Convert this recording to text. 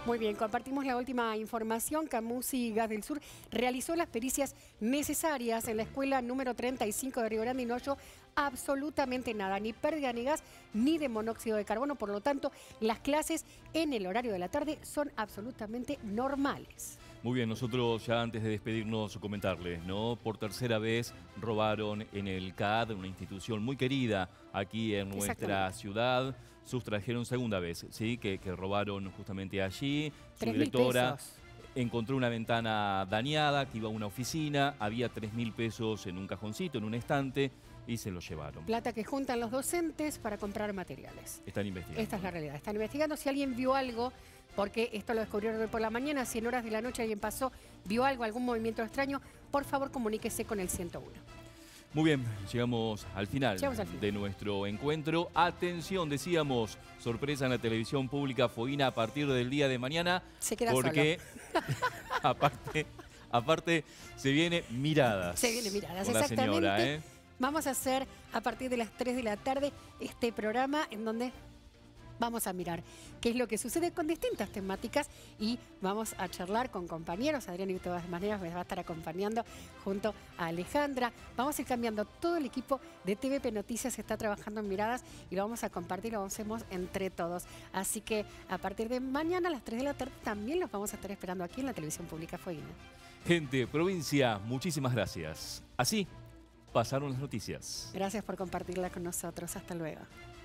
Muy bien, compartimos la última información. Camusi Gas del Sur realizó las pericias necesarias en la escuela número 35 de Río Grande y no halló absolutamente nada, ni pérdida de gas ni de monóxido de carbono. Por lo tanto, las clases en el horario de la tarde son absolutamente normales. Muy bien, nosotros ya antes de despedirnos comentarles, ¿no? Por tercera vez robaron en el CAD, una institución muy querida aquí en nuestra ciudad. Sustrajeron segunda vez, ¿sí? Que robaron justamente allí. Su directora encontró una ventana dañada que iba a una oficina, había 3.000 pesos en un cajoncito, en un estante, y se lo llevaron. Plata que juntan los docentes para comprar materiales. Están investigando. Esta es la realidad. Están investigando. Si alguien vio algo, porque esto lo descubrieron hoy por la mañana, si en horas de la noche alguien pasó, vio algo, algún movimiento extraño, por favor comuníquese con el 101. Muy bien, llegamos al final de nuestro encuentro. Atención, decíamos, sorpresa en la televisión pública Foina a partir del día de mañana. Se queda porque aparte se viene Miradas. Se viene Miradas, con la señora, ¿eh? Vamos a hacer a partir de las 3 de la tarde este programa en donde vamos a mirar qué es lo que sucede con distintas temáticas y vamos a charlar con compañeros. Adrián de todas maneras me va a estar acompañando junto a Alejandra. Vamos a ir cambiando. Todo el equipo de TVP Noticias está trabajando en Miradas y lo vamos a compartir, lo hacemos entre todos. Así que a partir de mañana a las 3 de la tarde también los vamos a estar esperando aquí en la televisión pública Foina. Gente, provincia, muchísimas gracias. Así pasaron las noticias. Gracias por compartirla con nosotros. Hasta luego.